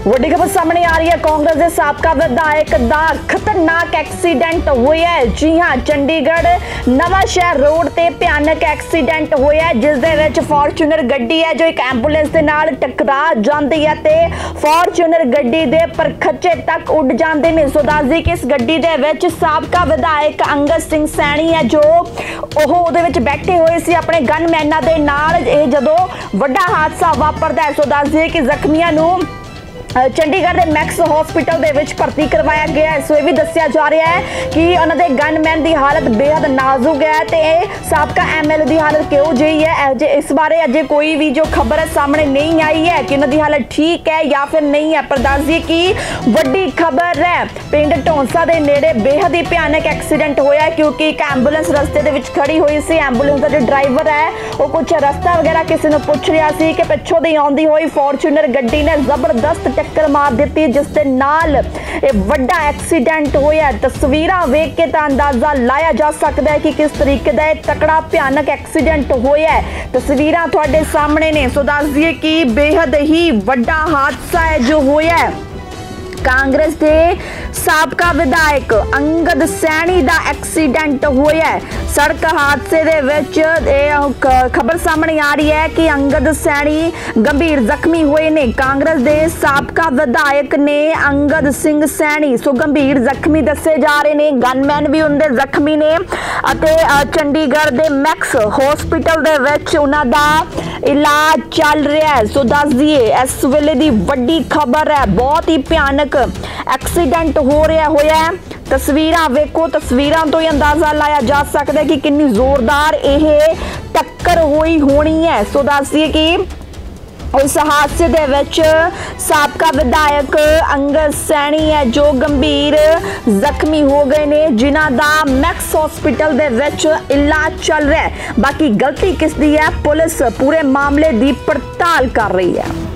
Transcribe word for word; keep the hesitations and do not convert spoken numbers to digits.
ਵੱਡੀ खबर सामने आ रही है। कांग्रेस के साबका विधायक का खतरनाक एक्सीडेंट होया है। जी हाँ, चंडीगढ़ नवांशहर रोड ते भयानक एक्सीडेंट होया है, जिस दे विच फॉर्च्यूनर गड्डी है जो एक एंबूलेंस दे नाल टकरा जाती है ते फॉर्च्यूनर गड्डी दे परखच्चे तक उड़ जाते हैं। सो दस दी कि इस गड्डी दे विच साबका विधायक अंगद सिंह सैनी है जो ओह उहदे विच बैठे हुए सी अपने गनमैनां दे नाल। इह जदों वड्डा हादसा वापरदा है। सो दस दी कि जख्मियां नूं चंडीगढ़ के मैक्स हॉस्पिटल दे विच भर्ती करवाया गया है। सो यह भी दस्सिया जा रहा है कि उन्होंने गनमैन की हालत बेहद नाजुक है ते साबका एम एल ए की हालत किहो जी है, इस बारे अजे कोई भी जो खबर है सामने नहीं आई है कि उन्होंने हालत ठीक है या फिर नहीं है। पर दस दिए कि वड्डी खबर है, पिंड ढोंसा के नेड़े बेहद ही भयानक एक्सीडेंट होया क्योंकि एक एंबूलेंस रस्ते दे विच खड़ी हुई सी। एंबूलेंस का जो ड्राइवर है वो कुछ रस्ता वगैरह किसी ने पुछ रहा सी कि पिछों दी आउंदी होई फॉर्च्यूनर गड्डी ने जबरदस्त टक्कर मार दी, जिस दे नाल एक वड्डा एक्सीडेंट होया। तस्वीरां वेख के तां अंदाजा लाया जा सकता है कि किस तरीके का तकड़ा भयानक एक्सीडेंट होया है। तस्वीरां तुहाडे सामने ने। सो दस दिए कि बेहद ही वड्डा हादसा है जो होया है। कांग्रेस के साबका विधायक अंगद सैनी का एक्सीडेंट होया है। सड़क हादसे दे विच खबर सामने आ रही है कि अंगद सैनी गंभीर जख्मी हुए ने। कांग्रेस के साबका विधायक ने अंगद सिंह सैनी सो गंभीर जख्मी दसे जा रहे ने। गनमैन भी उनके जख्मी ने अते चंडीगढ़ के मैक्स हॉस्पिटल दे विच उन्हां दा इलाज चल रहा है। सो दस दिए इस वेले दी वड्डी खबर है, बहुत ही भयानक एक्सीडेंट हो रहा होया है। तस्वीरां वेखो, तस्वीरां तो ही अंदाजा लाया जा सकता है कि कितनी जोरदार यह टक्कर हुई होनी है। सो दस दिए कि इस हादसे दे विच साबका विधायक अंगद सैनी है जो गंभीर जख्मी हो गए ने, जिन्हां दा मैक्स हॉस्पिटल दे विच इलाज चल रहा है। बाकी गलती किसदी है, पुलिस पूरे मामले की पड़ताल कर रही है।